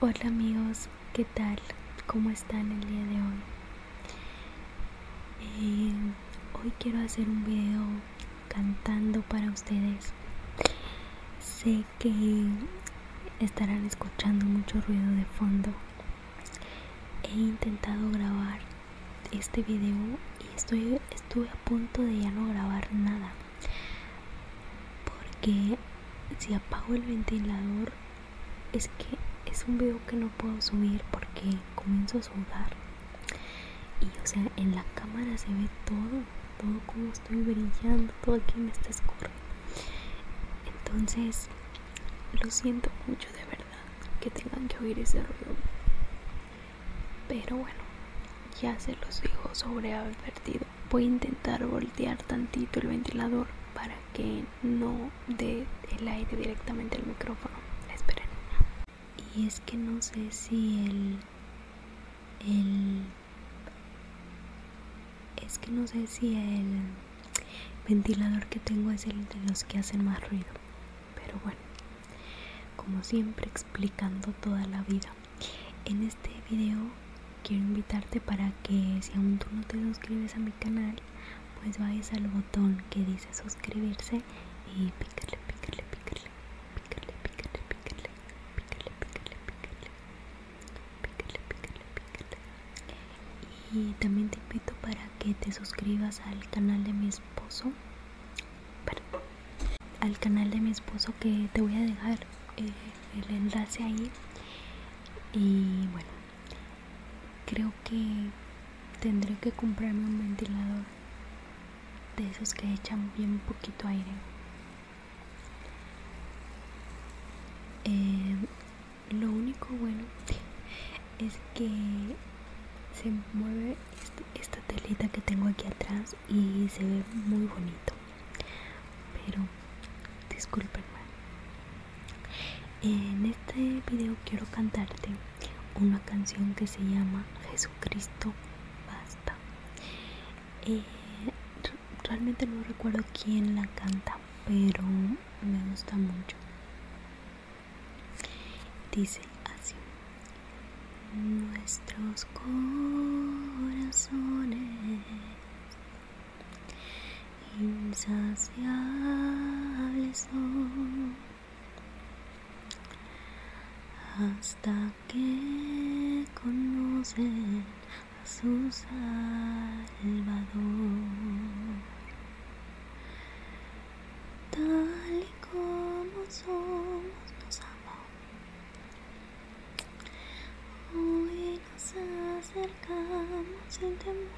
Hola amigos, ¿qué tal? ¿Cómo están el día de hoy? Hoy quiero hacer un video cantando para ustedes. Sé que estarán escuchando mucho ruido de fondo. He intentado grabar este video y estuve a punto de ya no grabar nada, porque si apago el ventilador es que es un video que no puedo subir porque comienzo a sudar. Y o sea, en la cámara se ve todo como estoy brillando, todo aquí me está escurriendo. Entonces, lo siento mucho de verdad que tengan que oír ese ruido. Pero bueno, ya se los digo sobreadvertido. Voy a intentar voltear tantito el ventilador para que no dé el aire directamente al micrófono. Esperen. Y es que no sé si el ventilador que tengo es el de los que hacen más ruido. Pero bueno, como siempre explicando toda la vida. En este video quiero invitarte para que si aún tú no te suscribes a mi canal, pues vayas al botón que dice suscribirse y pícale. Y también te invito para que te suscribas al canal de mi esposo. Al canal de mi esposo, que te voy a dejar el enlace ahí. Y bueno, creo que tendré que comprarme un ventilador de esos que echan bien poquito aire. Lo único bueno es que se mueve esta telita que tengo aquí atrás y se ve muy bonito. Pero discúlpenme. En este video quiero cantarte una canción que se llama Jesucristo Basta. Realmente no recuerdo quién la canta, pero me gusta mucho. Dice así: nuestros corazones insaciables son hasta que conocen a su Salvador. Tal y como somos nos amó. Hoy nos acercamos sin temor.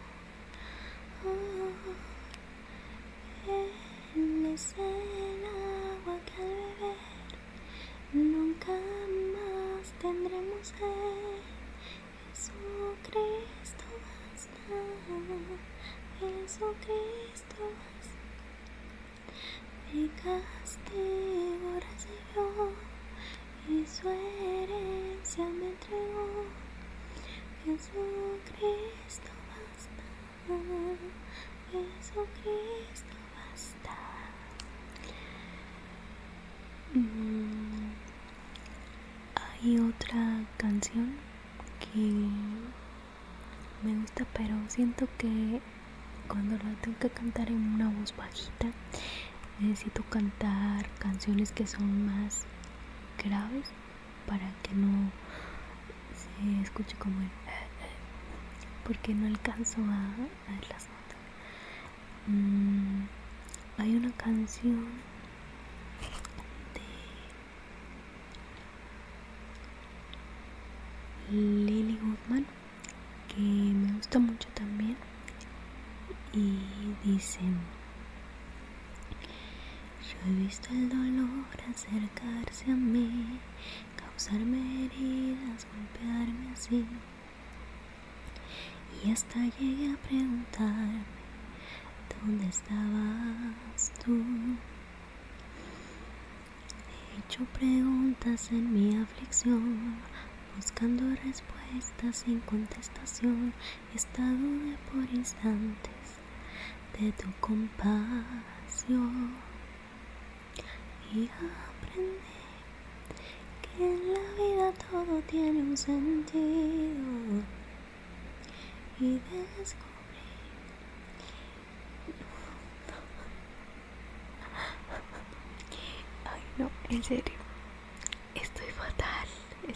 Él es el agua que al beber nunca más tendremos sed. Jesucristo basta, Jesucristo basta. Mi castigo recibió y su herencia me entregó. Jesucristo basta, Jesucristo basta. Hay otra canción que me gusta, pero siento que cuando la tengo que cantar en una voz bajita, necesito cantar canciones que son más graves para que no se escuche como el porque no alcanzo a ver las notas. Hay una canción de Lily Goodman que me gusta mucho también y dicen: yo he visto el dolor acercarse a mí, causarme heridas, golpearme así, y hasta llegué a preguntarme ¿dónde estabas tú? He hecho preguntas en mi aflicción, buscando respuestas sin contestación. Esta dudé por instantes de tu compasión y aprendí que en la vida todo todo tiene un sentido y descubrí. Ay, no, en serio, estoy fatal.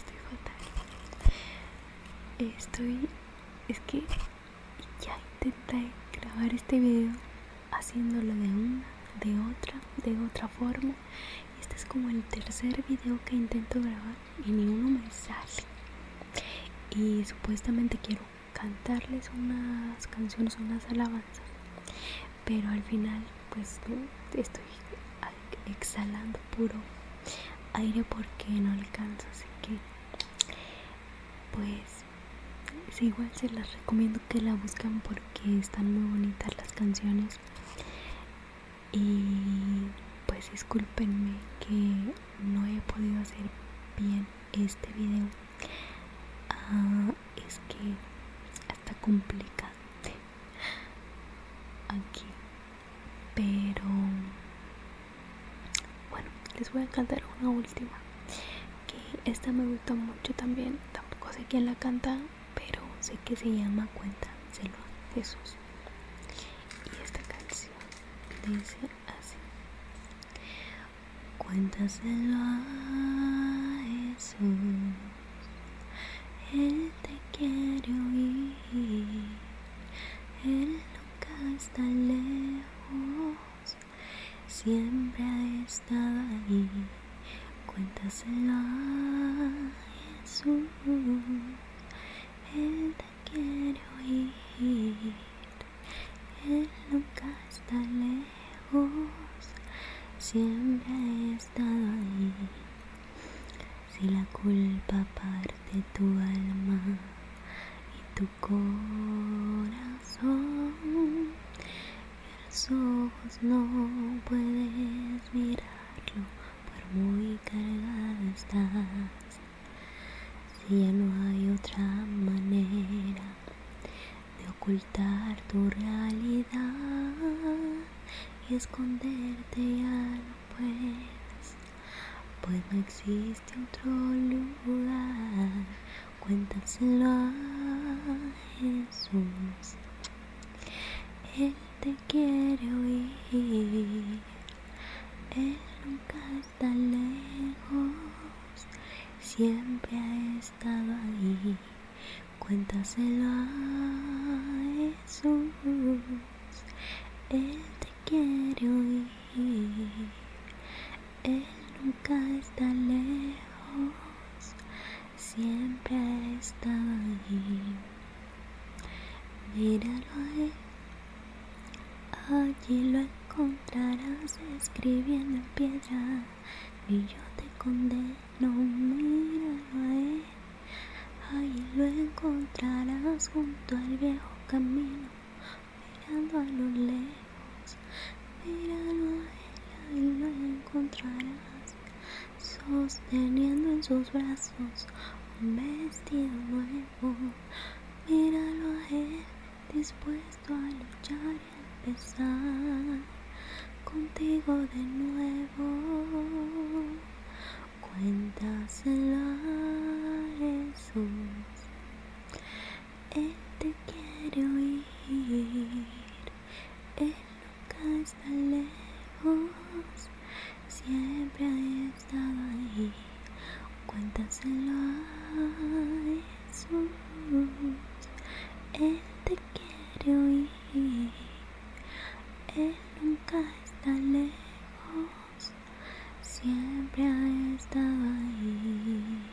Es que ya intenté grabar este video haciéndolo de otra forma. Y este es como el tercer video que intento grabar y ni uno me sale. Y supuestamente quiero cantarles unas canciones, unas alabanzas, pero al final pues estoy exhalando puro aire porque no alcanzo, así que pues sí, igual se las recomiendo que la busquen porque están muy bonitas las canciones. Y pues discúlpenme que no he podido hacer bien este video. Es que está complicado aquí, pero bueno, les voy a cantar una última, que esta me gusta mucho también. Tampoco sé quién la canta, pero sé que se llama Cuéntaselo a Jesús. Y esta canción dice así: cuéntaselo a Jesús, Él te quiere oír, Él nunca está lejos, siempre ha estado ahí. Cuéntaselo a Jesús, Él te quiere oír, Él nunca está lejos, siempre ha estado ahí. Si la culpa parte tu alma y tu corazón, y los ojos no puedes mirarlo por muy cargado estás. Si ya no hay otra manera de ocultar tu realidad y esconderte, ya no puedes, pues no existe otro lugar. Cuéntaselo a Jesús, Él te quiere oír, Él nunca está lejos, siempre ha estado ahí. Cuéntaselo a Jesús, Él te quiere oír, Él nunca está lejos, siempre ha estado ahí. Míralo a Él, allí lo encontrarás escribiendo en piedra, ni yo te condeno. Míralo a Él, allí lo encontrarás junto al viejo camino, mirando a lo lejos. Míralo a Él, ahí lo encontrarás, sosteniendo en sus brazos un vestido nuevo. Míralo a Él, dispuesto a luchar y empezar contigo de nuevo. Cuéntaselo a Jesús, Él te quiere oír, Él nunca está lejos, siempre ha estado ahí. Cuéntaselo a Jesús, Él te quiere oír, Él nunca está lejos, siempre ha estado ahí.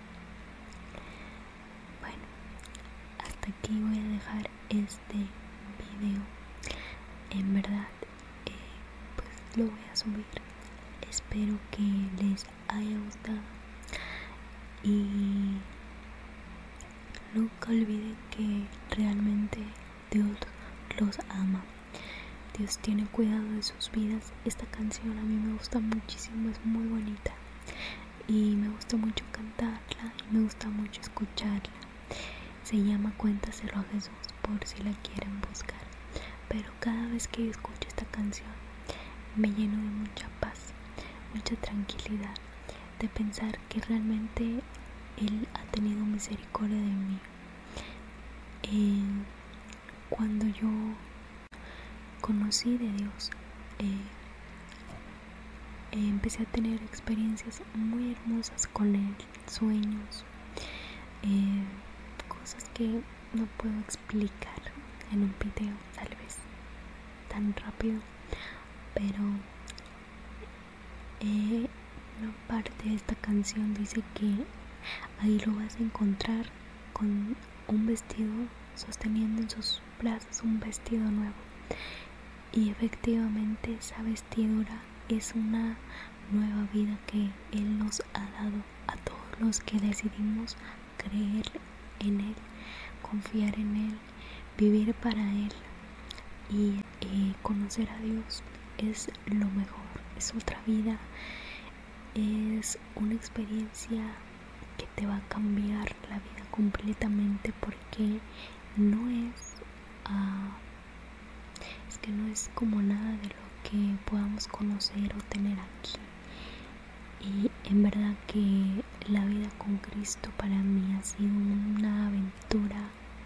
Bueno, hasta aquí voy a dejar este video. En verdad, pues lo voy a subir. Espero que les haya gustado y nunca olviden que realmente Dios los ama. Dios tiene cuidado de sus vidas. Esta canción a mí me gusta muchísimo, es muy bonita y me gusta mucho cantarla y me gusta mucho escucharla. Se llama Cuéntaselo a Jesús, por si la quieren buscar. Pero cada vez que escucho esta canción me lleno de mucha paz, mucha tranquilidad, de pensar que realmente Él ha tenido misericordia de mí. Cuando yo conocí de Dios, empecé a tener experiencias muy hermosas con Él, sueños, cosas que no puedo explicar en un video, tal vez tan rápido, pero una parte de esta canción dice que ahí lo vas a encontrar con un vestido, sosteniendo en sus brazos un vestido nuevo. Y efectivamente esa vestidura es una nueva vida que Él nos ha dado a todos los que decidimos creer en Él, confiar en Él, vivir para Él y conocer a Dios. Es lo mejor, es otra vida, es una experiencia que te va a cambiar la vida completamente, porque no es que no es como nada de lo que podamos conocer o tener aquí. Y en verdad que la vida con Cristo para mí ha sido una aventura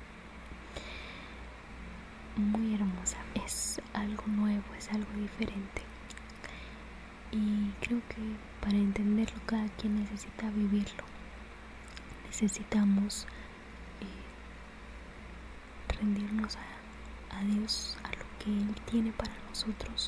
muy hermosa. Es algo nuevo, es algo diferente. Y creo que para entenderlo cada quien necesita vivirlo. Necesitamos rendirnos a Dios, a lo que Él tiene para nosotros.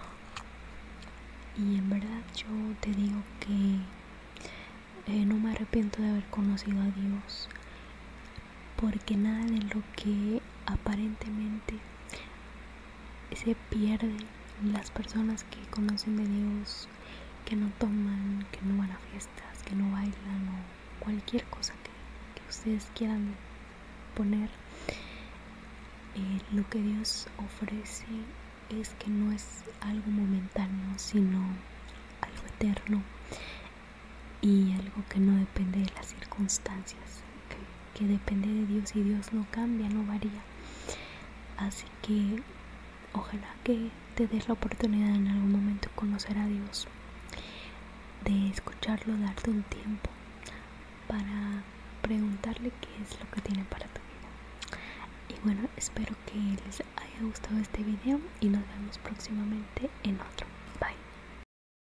Y en verdad yo te digo que no me arrepiento de haber conocido a Dios, porque nada de lo que aparentemente se pierde las personas que conocen de Dios, que no toman, que no van a fiestas, que no bailan o cualquier cosa que ustedes quieran poner, lo que Dios ofrece es que no es algo momentáneo, sino algo eterno y algo que no depende de las circunstancias, que depende de Dios, y Dios no cambia, no varía. Así que ojalá que te des la oportunidad en algún momento de conocer a Dios, de escucharlo, darte un tiempo para preguntarle qué es lo que tiene para tu vida. Y bueno, espero que les haya gustado este video y nos vemos próximamente en otro.